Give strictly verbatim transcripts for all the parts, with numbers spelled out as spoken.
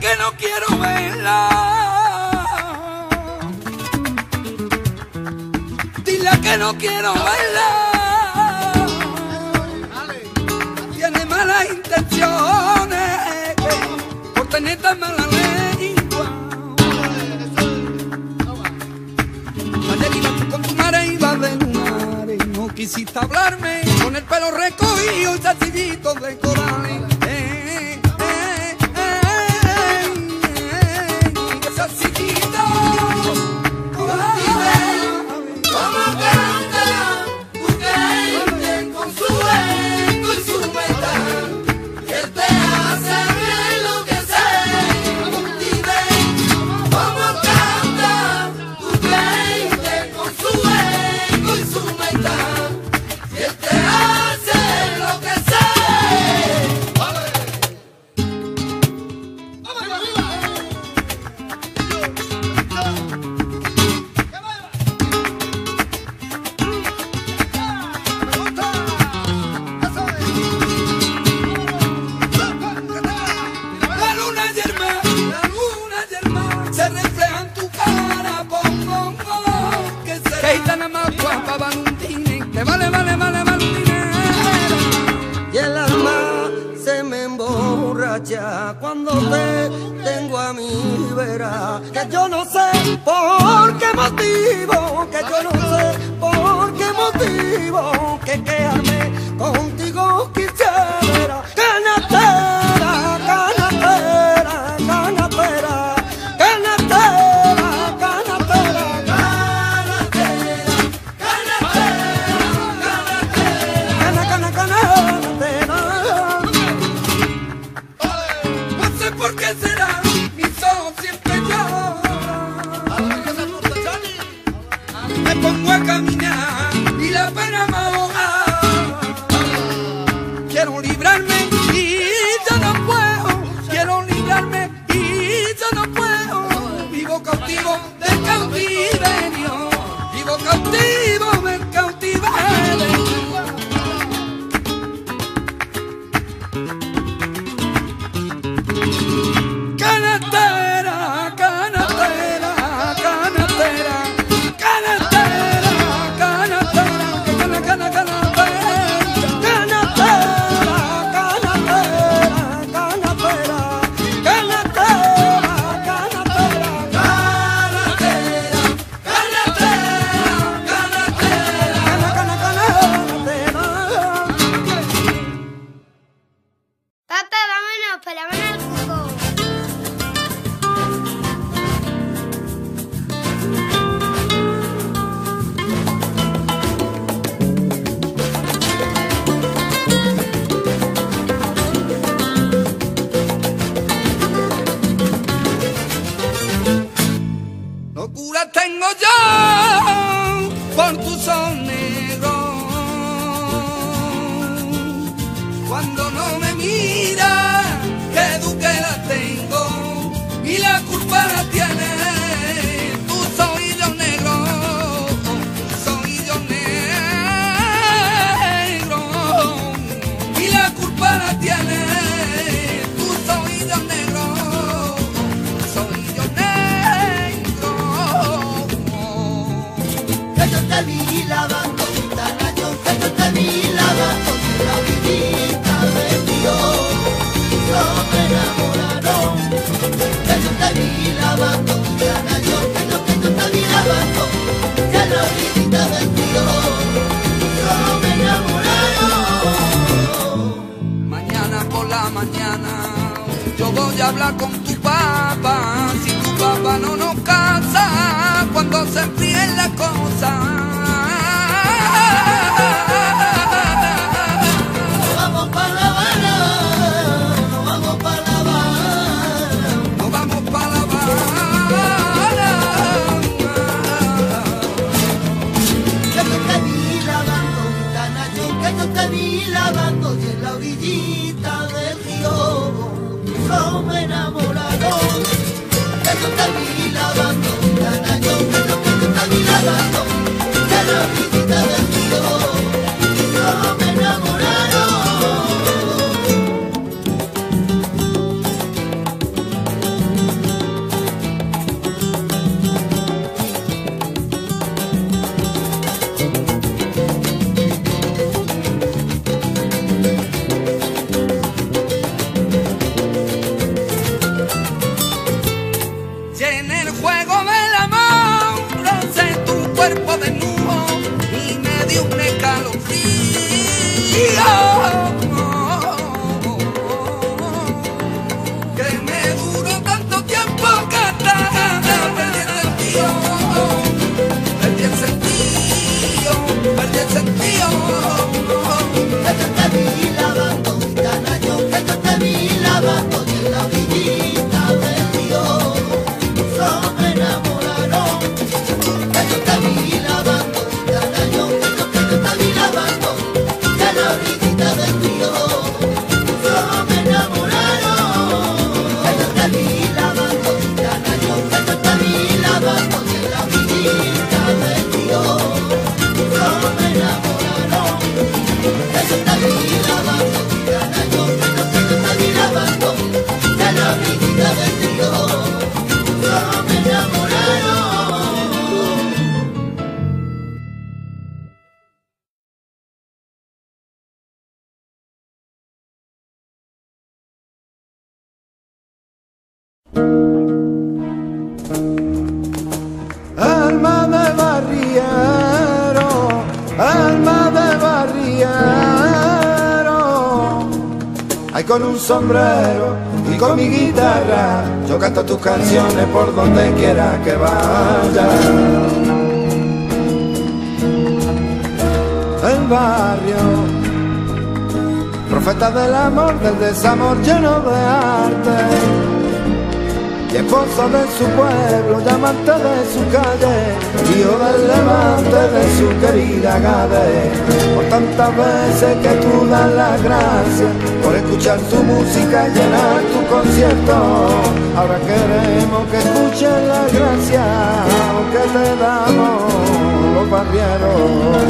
que no quiero verla. Dile que no quiero verla. Tiene malas intenciones por tener tan mala lengua. Ayer ibas tú con tu madre, ibas de lunar y no quisiste hablarme, con el pelo recogido y chachillitos de corales. Cuando te tengo a mi vera, que yo no sé por qué motivo, que yo no sé por qué motivo, que quedarme contigo quisiera. Canatera, canatera, canatera, canatera, canatera, canatera, canatera, canatera. ¿Por qué será? Mis ojos siempre lloran. Me pongo a caminar y la pena me ahoga. Quiero librarme y yo no puedo. Quiero librarme y yo no puedo. Vivo cautivo del cautiverio. Vivo cautivo del cautiverio. Canatera, canatera, canatera, canatera, canatera, cana, cana, canatera, canatera, canatera, canatera, canatera, canatera, canatera, cana, cana, canatera. Papá, vámonos para ver el fútbol. Locura tengo yo por tu sol negro. Cuando no me mira, que duquera tengo y la culpa la tiene tu oído negro, tus oídos negro, y la culpa la tiene tus oídos negros, tus oídos negros. Que yo te vi lavando gitana, yo que yo te vi lavando la vidita de Dios, no me enamoraron. Que yo te vi lavando gitana, yo que yo que yo te vi lavando ya la vidita de Dios, no me enamoraron. Mañana por la mañana yo voy a hablar con tu papá. Si tu papá no nos casa, cuando se enfríen las cosas. Nos vamos pa' La Habana, nos vamos pa' La Habana, Nos vamos pa' La Habana. que yo te vi lavando gitana, yo que yo te vi lavando y en la orillita del río, no me enamoraron. Que yo te vi lavando gitana, yo que yo que yo te vi lavando y en la orillita del río, no me enamoraron. Alma de barriero, alma de barriero, ay con un sombrero y con mi guitarra, yo canto tus canciones por donde quiera que vaya. El barrio, profeta del amor, del desamor lleno de arte, y esposo de su pueblo, llamante de su calle, hijo del levante de su querida Gade. Por tantas veces que tú das las gracias por escuchar tu música y llenar tu concierto, ahora queremos que escuches la gracia que te damos los barrieros.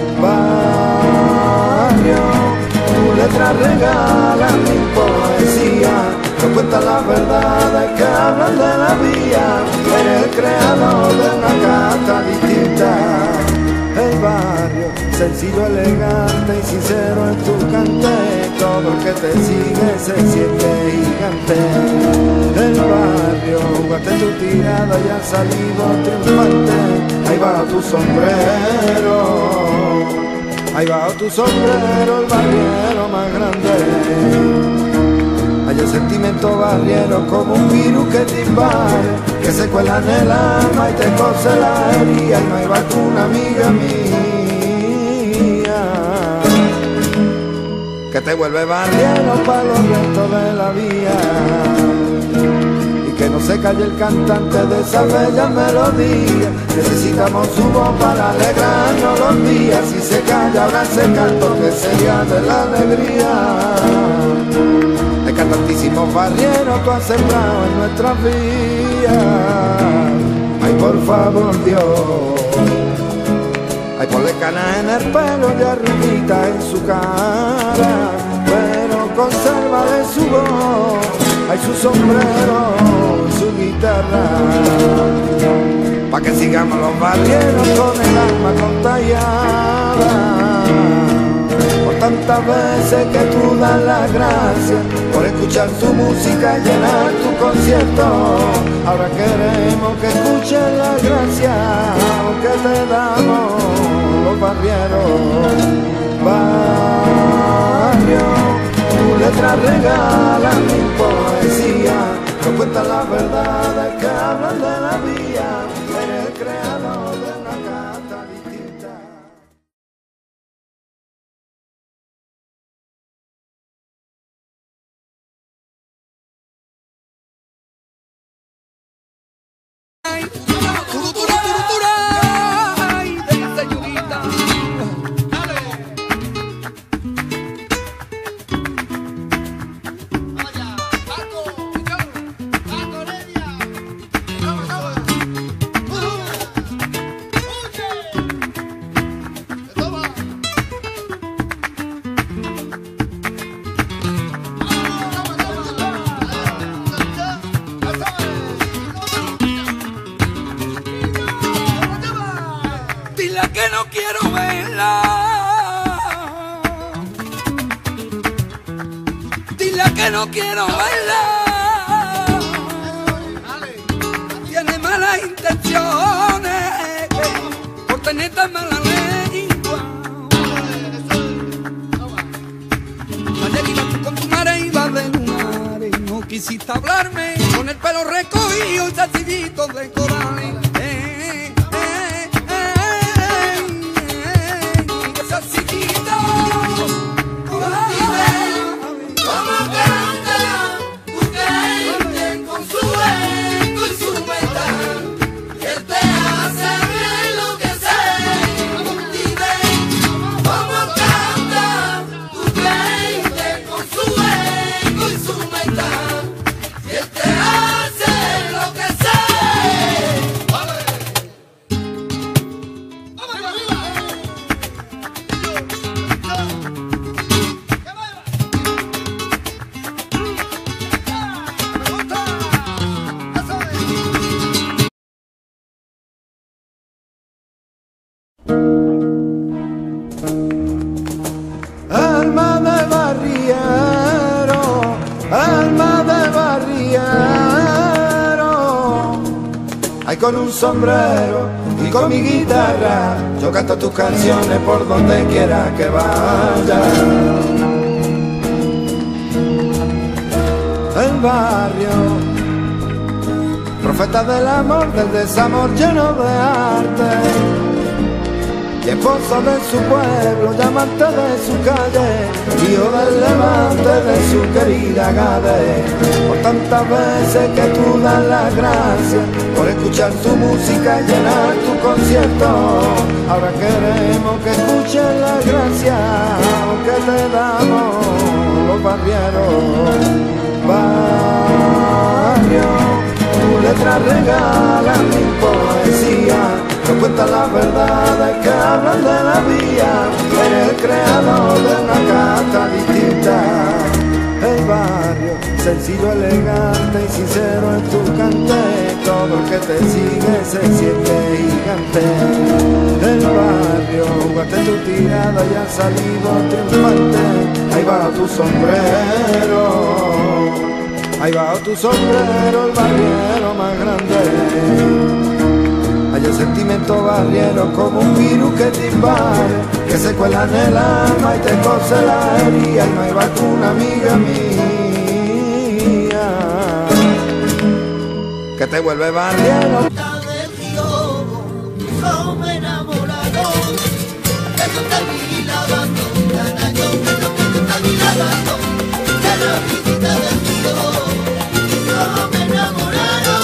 Barrio, tu letra regala mi poesía, no cuentan las verdades que hablan de la vía, eres el creador de una carta distinta. El barrio, sencillo, elegante y sincero es tu cante, todo el que te sigue se siente gigante. El barrio, guarda tu tirada y ha salido triunfante, ahí va tu sombrero, ahí va tu sombrero, el barriero más grande. Hay el sentimiento barriero como un virus que te invade, que se cuela en el alma y te cose la herida, y no hay vacuna, amiga mía, que te vuelve barriero para los restos de la vía. Y que no se calle el cantante de esa bella melodía, necesitamos su voz para alegrarnos los días. Si se calla ahora se canta, que sería de la alegría. Que tantísimos barrieros tú has sembrado en nuestras vías. Ay, por favor, Dios, ay, ponle canas en el pelo y arruguitas en su cara, pero conserva de su voz, ay, su sombrero, su guitarra, pa' que sigamos los barrieros con el alma contagiada. Tantas veces que tú das las gracias por escuchar tu música y llenar tu concierto, ahora queremos que escuches la gracia que te damos los barrieros. Barrio, tu letra regala mi poesía, no cuentan las verdades que hablan de la vía, eres el creador de una carta distinta. Que no quiero verla, dile que no quiero verla, tiene malas intenciones por tener tan mala lengua. Ayer ibas tú con tu madre, ibas de lunares, no quisiste hablarme, con el pelo recogido y salsillitos de corales. Él te hace lo que sé. con un sombrero y con mi guitarra yo canto tus canciones por donde quiera que vaya. El barrio, profeta del amor, del desamor lleno de arte, y esposo de su pueblo, y amante de su calle, hijo del levante de su querida Gade. Por tantas veces que tú das las gracias por escuchar su música y llenar tu concierto, ahora queremos que escuchen las gracias que te damos los barrieros. Barrio, tu letra regala mi poesía, no cuentan las verdades que hablan de la vía. Eres el creador de una carta distinta. El barrio, sencillo, elegante y sincero es tu cante. Todo el que te sigue se siente gigante. El barrio, guarda tu tirada y ha salido triunfante. Ahí va tu sombrero, ahí va tu sombrero, el barriero más grande. Hay el sentimiento barriero como un virus que te invade, que se cuela en el alma y te cose la herida. Y no hay vacuna, amiga mía, que te vuelve barriero. Somos enamorados, eso está mi lavando, canayo, eso está mi lavando, de la visita del tío, somos enamorados.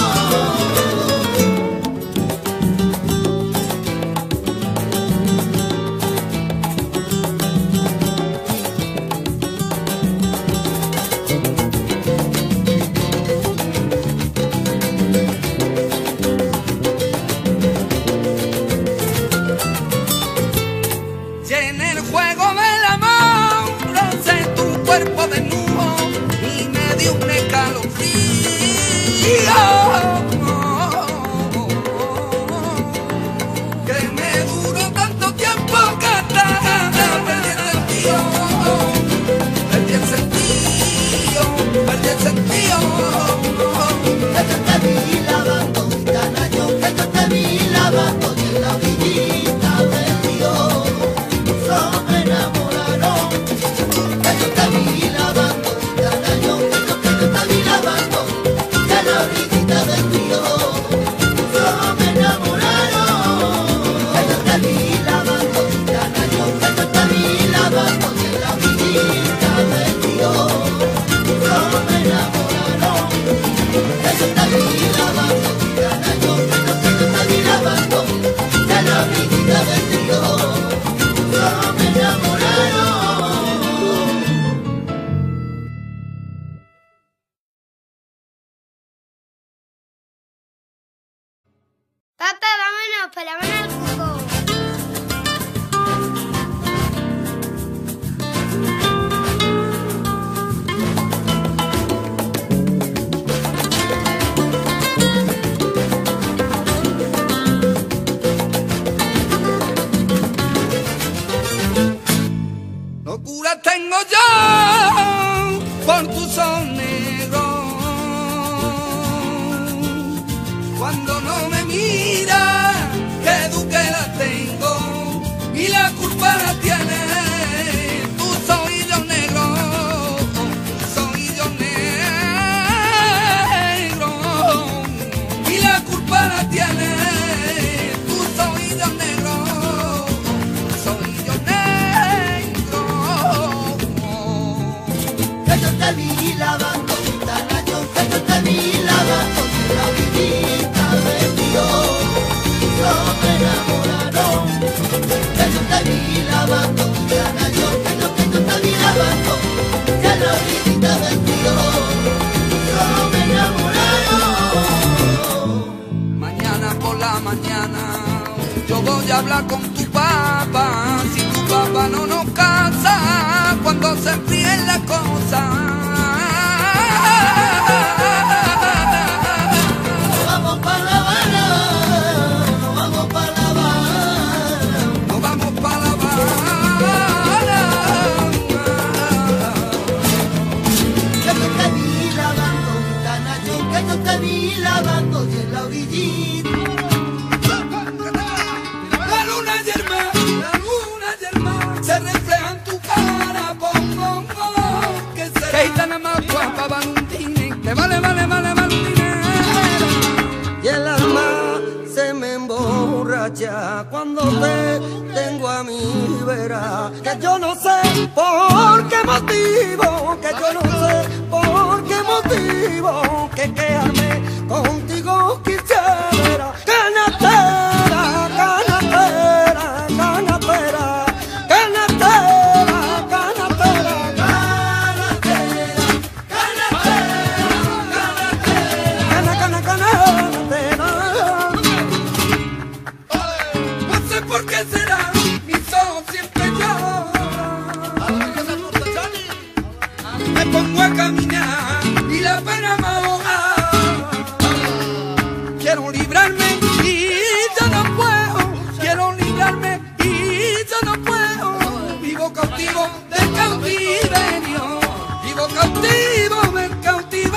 Papá, vámonos para La Habana al Cuco. Locura tengo yo por tu sol negro, cuando no me mira, que duquera tengo y la culpa la tiene tu oídos negro, tus oídos negro, y la culpa la tiene tus oídos negros, tus oídos negros. Que yo te vi lavando, gitana, yo que yo te vi lavando, y la visita del tío, somos enamorados. Que yo te vi lavando, gitana, yo que yo que yo te vi lavando, y la visita del tío, somos enamorados. Mañana por la mañana yo voy a hablar con tu papá. Si tu papá no nos casa, cuando se enfríen las cosas, Nos vamos para La Habana, nos vamos para La Habana. nos vamos para La Habana. Que yo te vi lavando, gitana, yo que yo te te vi lavando y en la orillita. La luna yerma, la luna yerma se refleja en tu cara, pom, pom, pom. Que será que gitana más guapa, Valentine, que vale, vale, vale, Valentine. Y el alma se me emborracha cuando te tengo a mi vera. Que yo no sé por qué motivo, que yo no sé por qué motivo, que quedarme contigo quisiera. Canatera, canatera, canatera, canatera, canatera, canatera, canatera, cana, cana, canatera. No sé por qué será, mis ojos siempre lloran. Me pongo a caminar y la pena me ahoga. Quiero librarme y yo no puedo. Quiero librarme y yo no puedo. Vivo cautivo del cautiverio. Vivo cautivo del cautiverio.